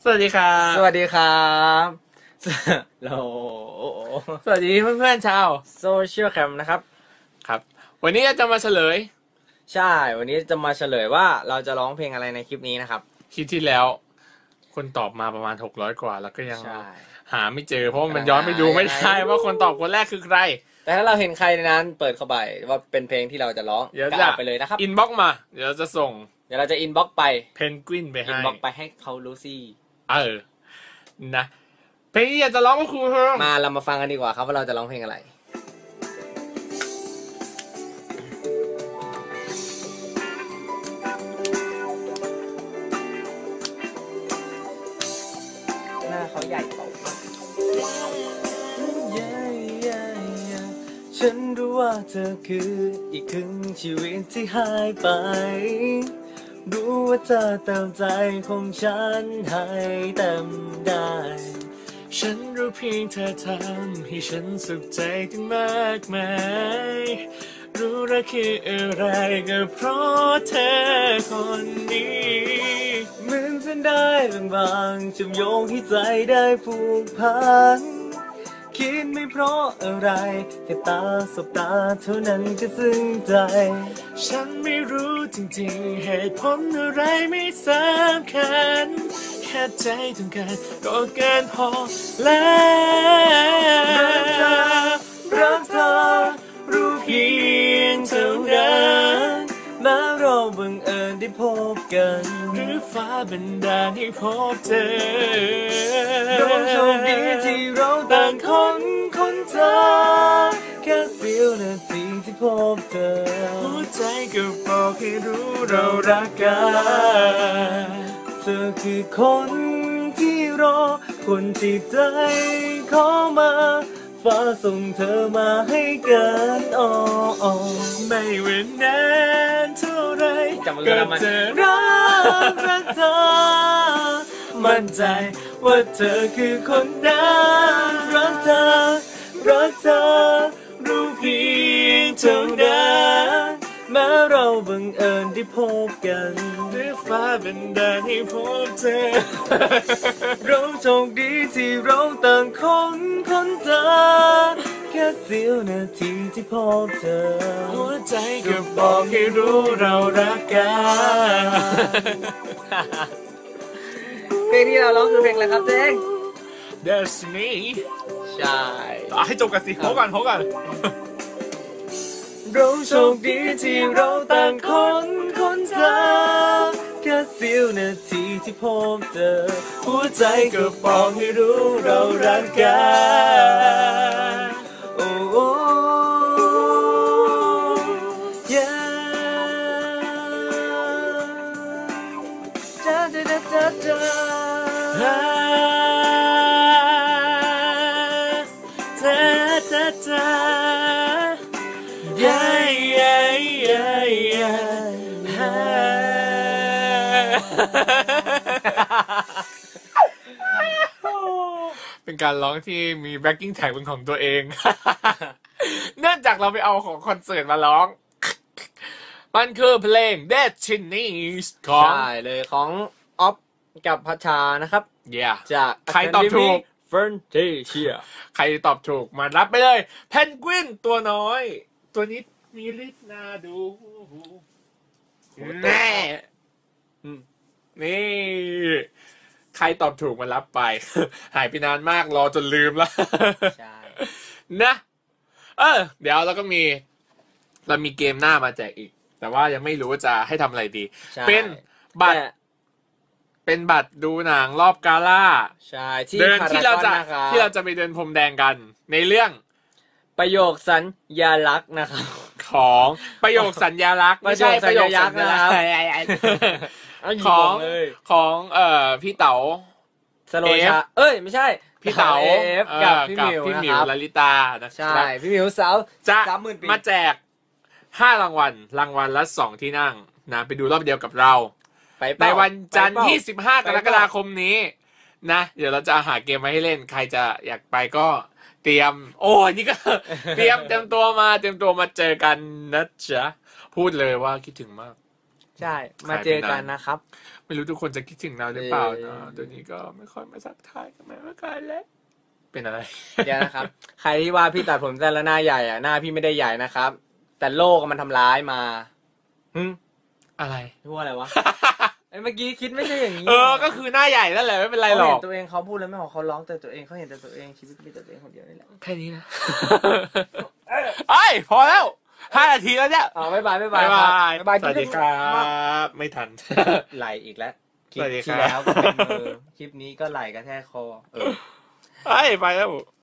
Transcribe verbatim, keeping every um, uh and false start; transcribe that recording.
สวัสดีครับสวัสดีครับโลสวัสดีเพื่อนๆชาวโซเชียลแคมนะครับครับวันนี้จะมาเฉลยใช่วันนี้จะมาเฉลยว่าเราจะร้องเพลงอะไรในคลิปนี้นะครับคลิปที่แล้วคนตอบมาประมาณหกร้อยกว่าแล้วก็ยังหาไม่เจอเพราะมันย้อนไปดูไม่ได้ว่าคนตอบคนแรกคือใครแต่ถ้าเราเห็นใครในนั้นเปิดเข้าไปว่าเป็นเพลงที่เราจะร้องเดี๋ยวจะไปเลยนะครับอินบ็อกมาเดี๋ยวจะส่งเดี๋ยวเราจะอินบ็อกไปเพนกวินไปให้อินบ็อกไปให้เขารู้สิเออนะเพลงที่อยากจะร้องก็คือมาเรามาฟังกันดีกว่าครับว่าเราจะร้องเพลงอะไรหน้าเขาใหญ่โตมากฉันรู้ว่าเธอคืออีกครึ่งชีวิตที่หายไปรู้ว่าเธอเติมใจของฉันให้เต็มได้ฉันรู้เพียงเธอทำให้ฉันสุขใจถึงมากมายรู้รักคืออะไรก็เพราะเธอคนนี้เหมือนเส้นได้บางๆจะโยงให้ใจได้ผูกพันคิดไม่เพราะอะไรแค่ตาสบตาเท่านั้นก็ซึ้งใจฉันไม่รู้จริงๆเหตุผลอะไรไม่สำคัญแค่ใจต้องการก็เกินพอแล้วรักเธอรู้เพียงเท่านั้นแม้เราบังเอิญได้พบกันหรือฟ้าบันดาลให้พบเจอเราโชคดีที่เราต่างคนคนเธอแค่เสี้ยวนาทีที่พบเธอหัวใจก็บอกให้รู้เรารักกันเธอคือคนที่รอคนที่ใจขอมาฟ้าส่งเธอมาให้กันอ๋อไม่เว้นนานเท่าไรก็เธอรักรักเธอมั่นใจว่าเธอคือคนนั้นรักเธอรักเธอรู้เพียงเท่านั้นแม้เราบังเอิญได้พบกันหรือฟ้าบันดาลให้พบเธอเราโชคดีที่เราต่างคนคนเธอแค่เสี้ยวนาทีที่พบเธอหัวใจก็บอกให้รู้เรารักกันเพลงที่เราร้องคือเพลงอะไรครับเจ๊ง Destiny ใช่ให้จบกันสิเขากันเขากันเราโชคดีที่เราต่างคนคนเธอแค่เสี้ยวนาทีที่พบเธอหัวใจก็บอกให้รู้เรารักกันโอ้โอ้ยาจ้าจ้าจ้าจ้าจ้าจ้าจ้าYeah, yeah, yeah, yeah. เป็นการร้องที่มีแบ็คกิ้งแท็กเป็นของตัวเอง เนื่องจากเราไปเอาของคอนเสิร์ตมาร้อง มันคือเพลง Destiny ของใช่เลยของออฟกับพัชชานะครับ yeah. จากใครตอบถูก Fantasia ใครตอบถูกมารับไปเลยเพนกวินตัวน้อยตัวนี้มีฤทธิ์น่าดูแน่นี่ใครตอบถูกมารับไปหายไปนานมากรอจนลืมแล้วใช่นะเออเดี๋ยวเราก็มีเรามีเกมหน้ามาแจกอีกแต่ว่ายังไม่รู้ว่าจะให้ทำอะไรดีเป็นบัตรเป็นบัตรดูหนังรอบกาล่าใช่ที่เดินที่เราจะที่เราจะไปเดินพรมแดงกันในเรื่องประโยคสัญญาลักษณ์นะครับของประโยคสัญญาลักษณ์ไม่ใช่ประโยคสัญญาลักษณ์ของของเอ่อพี่เต๋าสโลชาเอ้ยไม่ใช่พี่เต๋ากับพี่หมิวพี่หมิวลลิตาใช่พี่หมิวสาวจะมาแจกห้ารางวัลรางวัลละสองที่นั่งนะไปดูรอบเดียวกับเราในวันจันทร์ที่สิบห้ากรกฎาคมนี้นะเดี๋ยวเราจะหาเกมมาให้เล่นใครจะอยากไปก็เตรียมโอ้ยนี่ก็เตรียมเตรียมตัวมาเตรียมตัวมาเจอกันนะจ๊ะพูดเลยว่าคิดถึงมากใช่มาเจอกันนะครับไม่รู้ทุกคนจะคิดถึงเราหรือเปล่าเนาะตัวนี้ก็ไม่ค่อยมาสักทายกันมาเมื่อกันแล้วเป็นอะไรเดี๋ยวนะครับใครที่ว่าพี่ตัดผมสั้นแล้วหน้าใหญ่อ่ะหน้าพี่ไม่ได้ใหญ่นะครับแต่โลกมันทำร้ายมาฮึอะไรพูดอะไรวะไอ้เมื่อกี้คิดไม่ใช่อย่างนี้เออก็คือหน้าใหญ่นั่นแหละไม่เป็นไรหรอกเขาเห็นตัวเองเขาพูดแล้วไม่บอกเขาร้องแต่ตัวเองเขาเห็นแต่ตัวเองชีวิตมีแต่ตัวเองคนเดียวนี่แหละแค่นี้นะไอ้พอแล้วห้านาทีแล้วเนี่ยอ๋อบ๊ายบายบ๊ายบายบ๊ายบายสวัสดีครับไม่ทันไหลอีกแล้วคลิปที่แล้วก็เป็นมือคลิปนี้ก็ไหลกระแทกคอเออไอ้ไปแล้ว